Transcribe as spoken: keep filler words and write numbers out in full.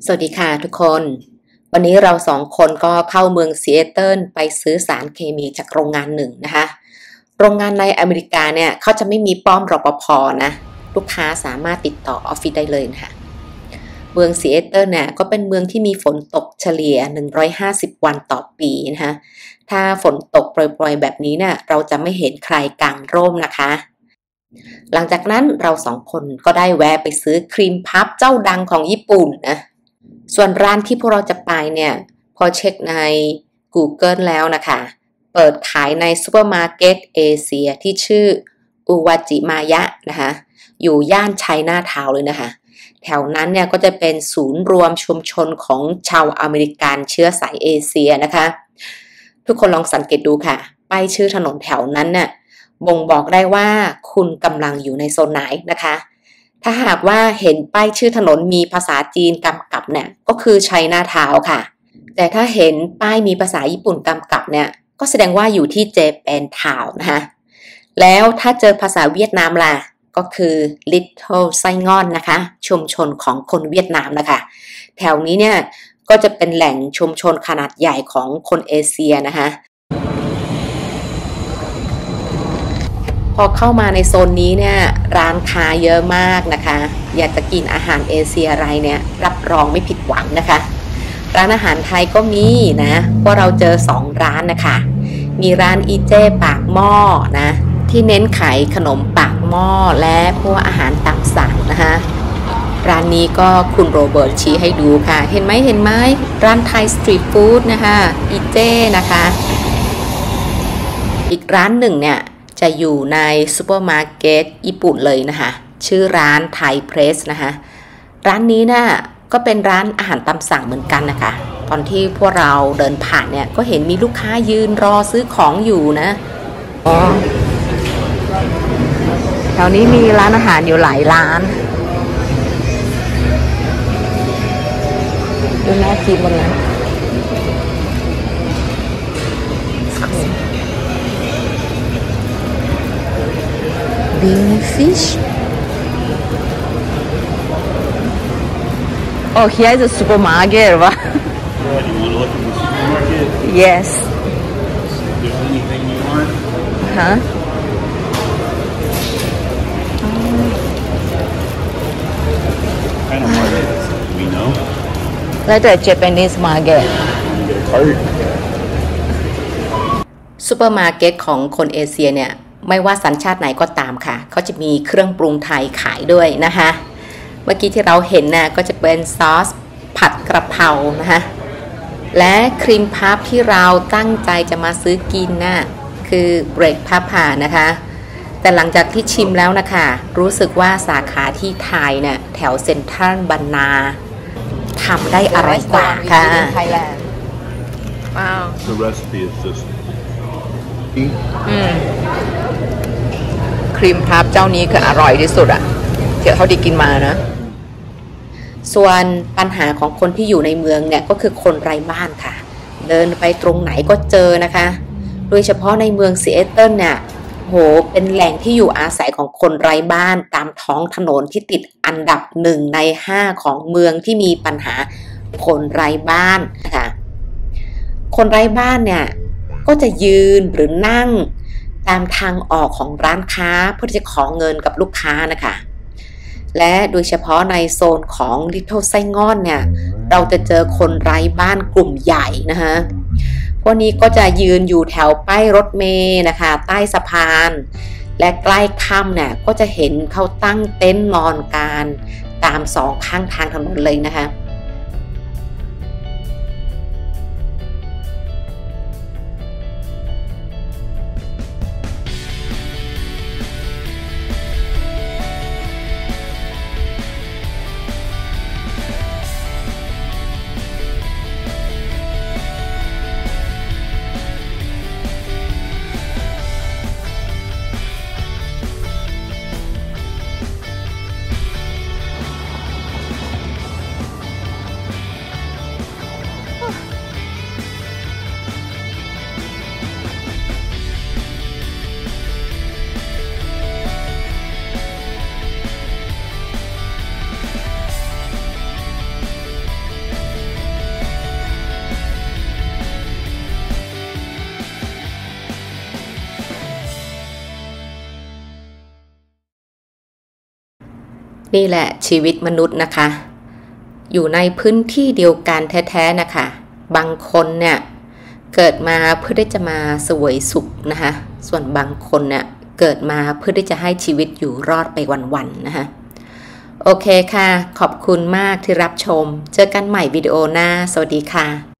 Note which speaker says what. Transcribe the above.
Speaker 1: สวัสดีค่ะทุกคนวันนี้เราสองคนก็เข้าเมืองซีแอตเทิลไปซื้อสารเคมีจากโรงงานหนึ่งนะคะโรงงานในอเมริกาเนี่ยเขาจะไม่มีป้อมรปภนะลูกค้าสามารถติดต่อออฟฟิศได้เลยนะคะเมืองซีแอตเทิลเนี่ยก็เป็นเมืองที่มีฝนตกเฉลี่ยหนึ่งร้อยห้าสิบวันต่อปีนะคะถ้าฝนตกโปรยๆแบบนี้เนี่ยเราจะไม่เห็นใครกางร่มนะคะหลังจากนั้นเราสองคนก็ได้แวะไปซื้อครีมพับเจ้าดังของญี่ปุ่นนะส่วนร้านที่พวกเราจะไปเนี่ยพอเช็คใน Google แล้วนะคะเปิดขายในซูเปอร์มาร์เก็ตเอเชียที่ชื่ออุวาจิมายะนะคะอยู่ย่านไชน่าทาวน์เลยนะคะแถวนั้นเนี่ยก็จะเป็นศูนย์รวมชุมชนของชาวอเมริกันเชื้อสายเอเชียนะคะทุกคนลองสังเกตดูค่ะป้ายชื่อถนนแถวนั้นน่ะบ่งบอกได้ว่าคุณกำลังอยู่ในโซนไหนนะคะถ้าหากว่าเห็นป้ายชื่อถนนมีภาษาจีนกำกับเนี่ยก็คือไชน่าทาวน์ค่ะแต่ถ้าเห็นป้ายมีภาษาญี่ปุ่นกำกับเนี่ยก็แสดงว่าอยู่ที่เจแปนทาวน์นะคะแล้วถ้าเจอภาษาเวียดนามล่ะก็คือ Little Saigon นะคะชุมชนของคนเวียดนามนะคะแถวนี้เนี่ยก็จะเป็นแหล่งชุมชนขนาดใหญ่ของคนเอเชียนะคะพอเข้ามาในโซนนี้เนี่ยร้านค้าเยอะมากนะคะอยากจะกินอาหารเอเชียอะไรเนี่ยรับรองไม่ผิดหวังนะคะร้านอาหารไทยก็มีนะพวกเราเจอสองร้านนะคะมีร้านอีเจ้ปากหม้อนะที่เน้นขายขนมปากหม้อและพวกอาหารตามสั่งนะคะร้านนี้ก็คุณโรเบิร์ตชี้ให้ดูค่ะเห็นไหมเห็นไหมร้านไทยสตรีทฟู้ดนะคะอีเจ้นะคะอีกร้านหนึ่งเนี่ยจะอยู่ในซูเปอร์มาร์เก็ตญี่ปุ่นเลยนะคะชื่อร้านไทยเพรสนะคะร้านนี้น่ะก็เป็นร้านอาหารตามสั่งเหมือนกันนะคะตอนที่พวกเราเดินผ่านเนี่ยก็เห็นมีลูกค้ายืนรอซื้อของอยู่นะอ๋อแถวนี้มีร้านอาหารอยู่หลายร้านดูน่ากินหมดเลยFish. Oh, here is a supermarket, right?
Speaker 2: Yeah, do you want to look in the supermarket?
Speaker 1: Yes.
Speaker 2: If there's anything you want.
Speaker 1: Huh?
Speaker 2: What kind of market is it? Do we know?
Speaker 1: Like a Japanese market.
Speaker 2: You get a cart.
Speaker 1: ซูเปอร์มาร์เก็ตของคนเอเชียเนี่ยไม่ว่าสัญชาติไหนก็ตามค่ะเขาจะมีเครื่องปรุงไทยขายด้วยนะคะเมื่อกี้ที่เราเห็นน่ะก็จะเป็นซอสผัดกระเพรานะคะและครีมพับที่เราตั้งใจจะมาซื้อกินน่ะคือเบรกพับผ่านะคะแต่หลังจากที่ชิมแล้วนะคะรู้สึกว่าสาขาที่ไทยเนี่ยแถวเซ็นทรัลบรรณาทำได้อร่อยกว่าค่ะว้าว
Speaker 2: The recipe is just.
Speaker 1: อืมครีมพับเจ้านี้คืออร่อยที่สุดอะที่เขาได้กินมานะส่วนปัญหาของคนที่อยู่ในเมืองเนี่ยก็คือคนไร้บ้านค่ะเดินไปตรงไหนก็เจอนะคะโดยเฉพาะในเมืองซีแอตเทิลเนี่ยโหเป็นแหล่งที่อยู่อาศัยของคนไร้บ้านตามท้องถนนที่ติดอันดับหนึ่งในห้าของเมืองที่มีปัญหาคนไร้บ้านนะคะคนไร้บ้านเนี่ยก็จะยืนหรือนั่งตามทางออกของร้านค้าเพื่อจะขอเงินกับลูกค้านะคะและโดยเฉพาะในโซนของ Little Saigon เนี่ยเราจะเจอคนไร้บ้านกลุ่มใหญ่นะคะพวกนี้ก็จะยืนอยู่แถวป้ายรถเมล์นะคะใต้สะพานและใกล้ค่ำเนี่ยก็จะเห็นเขาตั้งเต็นท์นอนกันตามสองข้างทางถนนเลยนะคะนี่แหละชีวิตมนุษย์นะคะอยู่ในพื้นที่เดียวกันแท้ๆนะคะบางคนเนี่ยเกิดมาเพื่อที่จะมาเสวยสุขนะคะส่วนบางคนเนี่ยเกิดมาเพื่อที่จะให้ชีวิตอยู่รอดไปวันๆนะคะโอเคค่ะขอบคุณมากที่รับชมเจอกันใหม่วิดีโอหน้าสวัสดีค่ะ